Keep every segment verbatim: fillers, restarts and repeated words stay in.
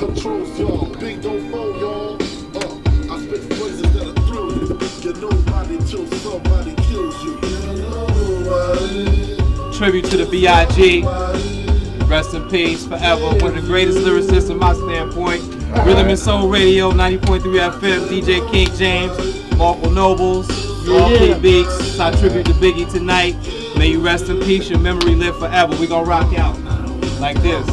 controls y'all. Big don't fold y'all. Uh, I spit phrases that'll thrill you. Get nobody till somebody kills you. Nobody. Tribute to the B I G Rest in peace forever. One of the greatest lyricists from my standpoint. Rhythm and Soul Radio, ninety point three F M. D J King James, Marco Nobles, All K Beats. I tribute to Biggie tonight. May you rest in peace. Your memory live forever. We gonna rock out like this.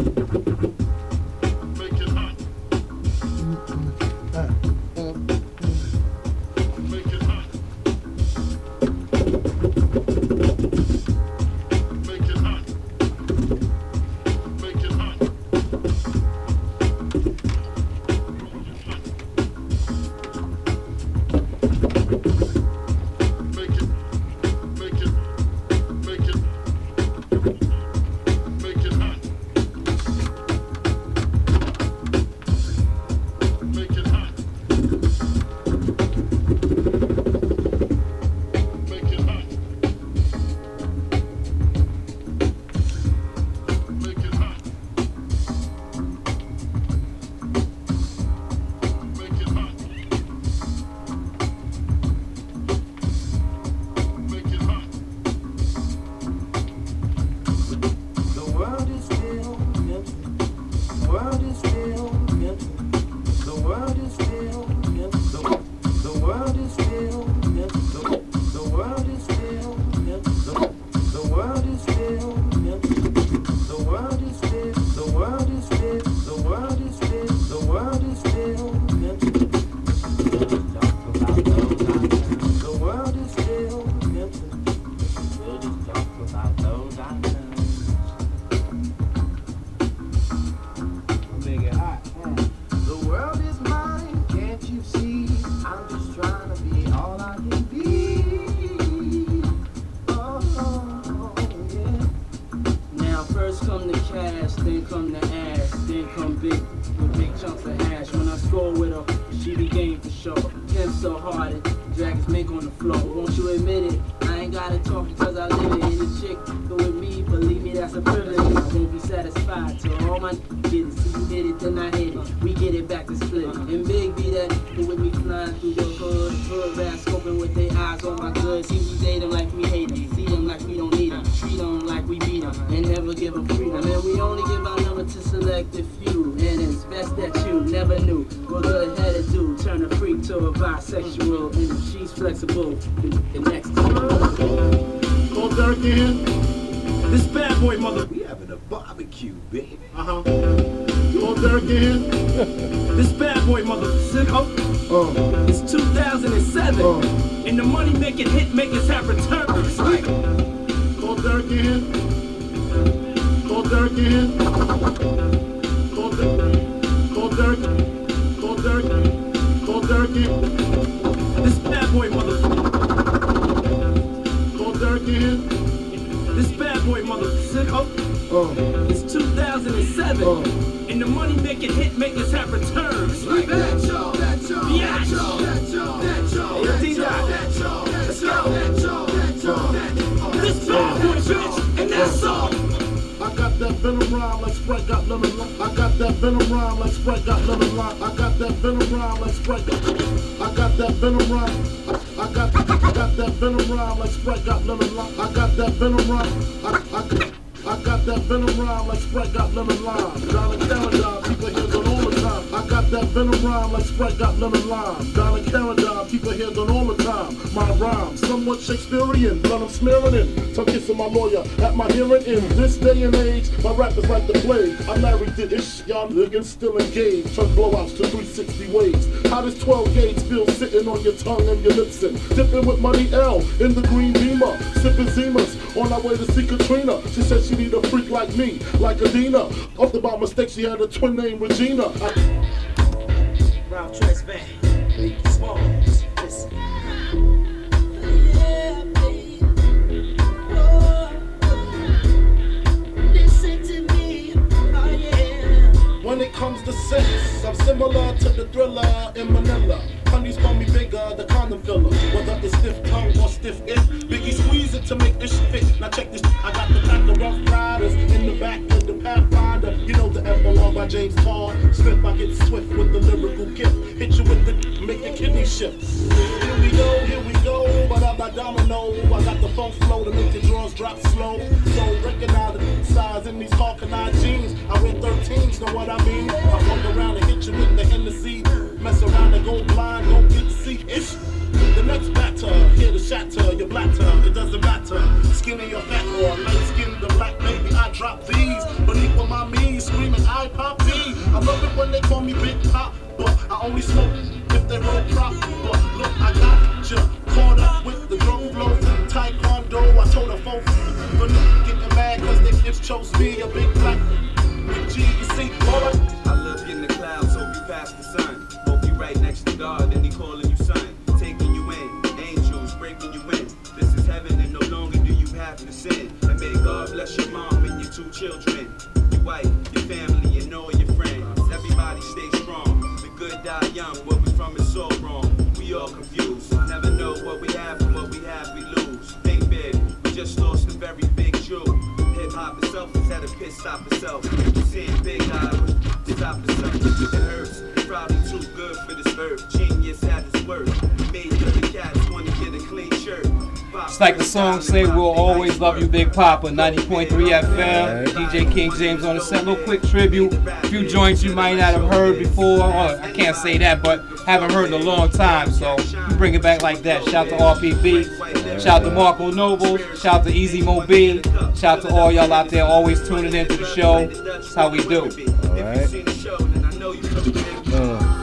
Shakespearean, but I'm smearing in. Some kissing my lawyer at my hearing. In this day and age, my rap is like the plague. I'm married to ish, y'all niggas still engaged. Turn blowouts to three sixty waves. How does twelve gauge feel sitting on your tongue and your lips and dipping with Money L in the green beamer, sipping Zimas on our way to see Katrina. She said she need a freak like me, like Adina. Off the by mistake, she had a twin named Regina. I Ralph Trace Band, Smalls, listen. When it comes to sex, I'm similar to the Thriller in Manila. Honeys call me bigger, the condom filler. Whether it's stiff tongue or stiff it, Biggie squeeze it to make this fit. Now check this, I got the pack of Rough Riders in the back of the Pathfinder. You know the emblem by James Paul Smith. I get swift with the lyrical gift. Hit you with the make your kidney shift. Here we go, here we go, but I'm not domino. I got the funk flow to make your drawers drop slow. So recognize the size in these Hawkeye jeans. I wear thirteens, know what I mean? I walk around and hit you with the Hennessy. Mess around and go blind, don't get see. It's the next batter, here to shatter your blatter. It doesn't matter, skinny or fat or light skinned or black baby. I drop these, beneath with my knees, screaming I pop B. I love it when they call me Big Pop, but I only smoke if they roll prop. But look, I got ya caught up with the drone flow, taekwondo. I told the folks, but niggas getting mad cause they just chose me, a big black with G. You see, all up. I live in the clouds, hope you pass the sun. Hope you right next to God, and he calling you son. Taking you in, angels breaking you in. This is heaven, and no longer do you have to sin. And may God bless your mom and your two children, your wife, your family, and all your friends. Everybody stay strong. The good die young. Where we from is so wrong. We all confused. Never know what we have and what we have we lose. Think big. We just lost a very big jewel. Hip hop itself is at a pit stop itself. Seeing big eyes, the top itself. It hurts. Probably too good for this earth. Genius at its worst. Made the cats want to get a clean shirt. It's like the song say, we'll always love you, Big Papa. ninety point three F M. D J King James on the set. Little quick tribute. A few joints you might not have heard before. Or I can't say that, but haven't heard in a long time. So we bring it back like that. Shout to R P B. Shout to Marco Nobles. Shout to Easy Mobile. Shout to all y'all out there always tuning into the show. That's how we do. Alright. Uh.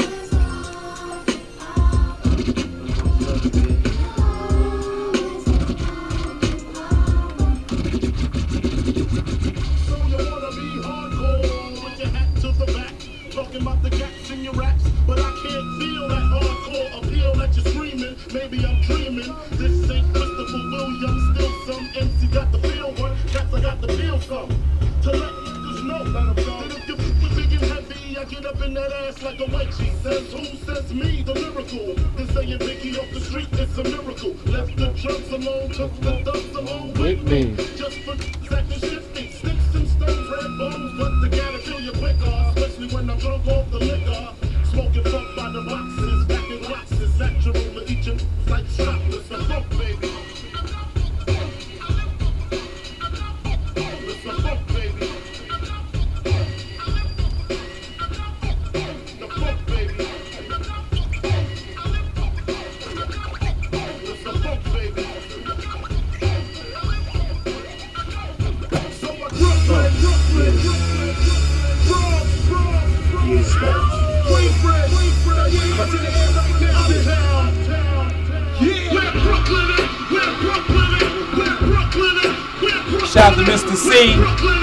About the gaps in your raps, but I can't feel that hardcore appeal that you're screaming. Maybe I'm dreaming. This ain't Christopher Williams, still some M C got the feel one. Cats I got the feel some. To let niggas know that if you with big and heavy, I get up in that ass like a wedgie. Says who? Says me, the lyrical. This saying Biggie off the street, it's a miracle. Left the drugs alone, took the thugs along with me. Just for second shifting, sticks and stones, red bones, but they gotta kill you quicker. Especially when I'm drunk off the liquor. Smoking funk by the boxes, back in boxes, natural to each and like shotless. The funk, baby. It's the funk, baby. The funk, baby. It's the funk, baby. So I Brooklyn, Brooklyn, Brooklyn, Bronx, Bronx, Bronx. Queensbridge, Queensbridge, up to the air right now, town, town, yeah. Where Brooklyn is, where Brooklyn is, where Brooklyn is, where Brooklyn is. Shout out to Mister C.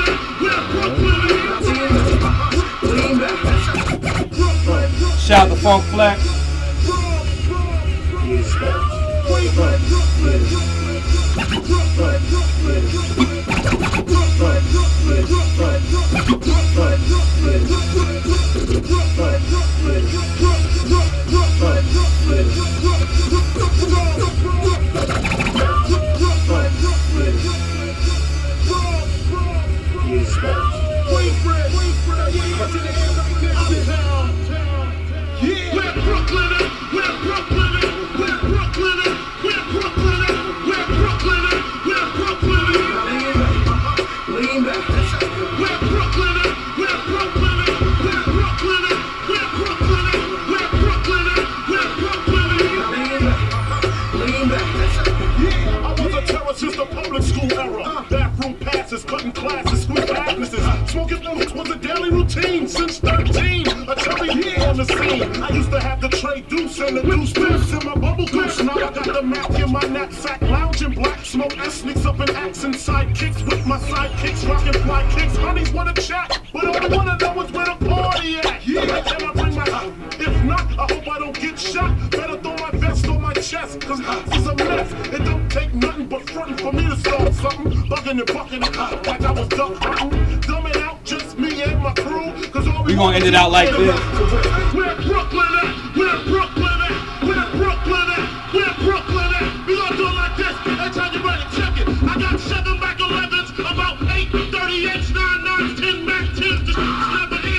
Shout out to Funk Flex. Since the public school era, bathroom passes, cutting classes, squeeze Agnes's. Smoking limits was a daily routine since thirteen. A cherry yeah. on the scene. I used to have the tray deuce and the deuce deuce in my bubble goose. Now I got the Mac in my knapsack, lounging black smoke. I sneaks up in accent sidekicks with my sidekicks, rocking fly kicks. Honeys wanna chat, but all I wanna know is where the party at. Yeah, can I bring my? If not, I hope I don't get shot. Better throw my vest on my chest, cause this is a mess. It don't take nothing but frontin' for me to start something. Bugging and bucking it out like I was duck hunting. Dumbing out just me and my crew, cause all we, we gonna end it out like this. Where Brooklyn at? Where Brooklyn at? Where Brooklyn at? Where Brooklyn at? We gonna do it like this. Every time you ready, check it. I got seven back elevens, about eight thirty-eights, nine nines, ten Mac tens, just never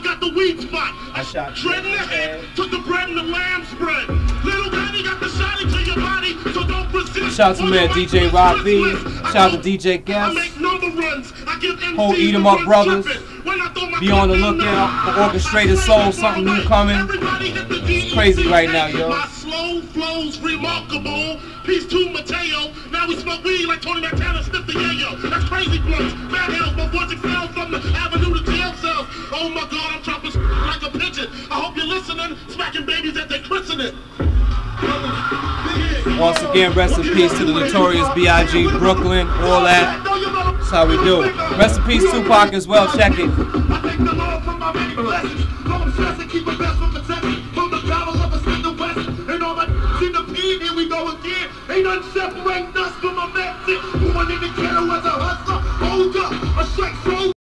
got the weed spot. I shot Tread in the head, took the bread and the lamb spread. Little baby got the shot into your body, so don't resist. Shout out to man D J Rob V. Shout out to D J I Guest. make number runs. I give M Cs Whole Eat 'em the Up runs brothers. tripping. When I throw my Be on the clip in lookout the- for Orchestrated Soul, something new coming. Everybody hit the It's crazy right now, yo. My slow flow's remarkable. Peace to Mateo. Now we smoke weed like Tony Montana sniffed the yayo. That's crazy blunts. Bad hells. My voice excels from the avenue to jail cells. Oh my God, I'm chopping like a pigeon. I hope you're listening. Smacking babies at their christening. Once again, rest in peace to the notorious B I G Brooklyn, all that. That's how we do it. Rest in peace Tupac as well, check it. I thank the Lord for my many blessings. Don't stress and keep the best from protection. From the battle of us in the west. And all my in the P, here we go again. Ain't nothing separating us from my man.